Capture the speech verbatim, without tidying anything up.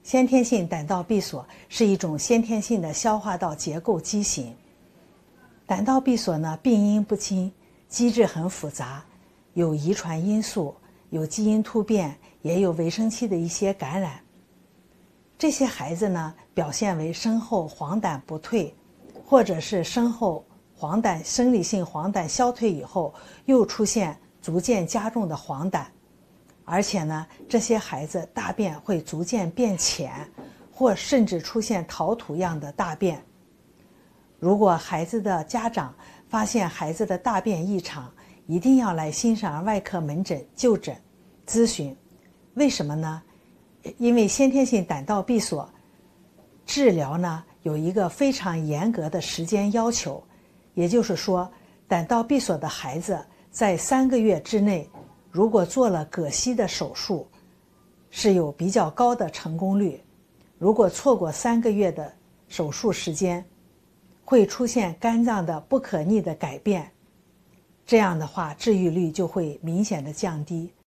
先天性胆道闭锁是一种先天性的消化道结构畸形。胆道闭锁呢，病因不清，机制很复杂，有遗传因素，有基因突变，也有维生期的一些感染。这些孩子呢，表现为生后黄疸不退，或者是生后黄疸生理性黄疸消退以后，又出现逐渐加重的黄疸。而且呢，这些孩子大便会逐渐变浅，或甚至出现陶土样的大便。如果孩子的家长发现孩子的大便异常，一定要来新生儿外科门诊就诊咨询。为什么呢？因为先天性胆道闭锁治疗呢，有一个非常严格的时间要求，也就是说，胆道闭锁的孩子在三个月之内，如果做了膈吸的手术，是有比较高的成功率。如果错过三个月的手术时间，会出现肝脏的不可逆的改变，这样的话治愈率就会明显的降低。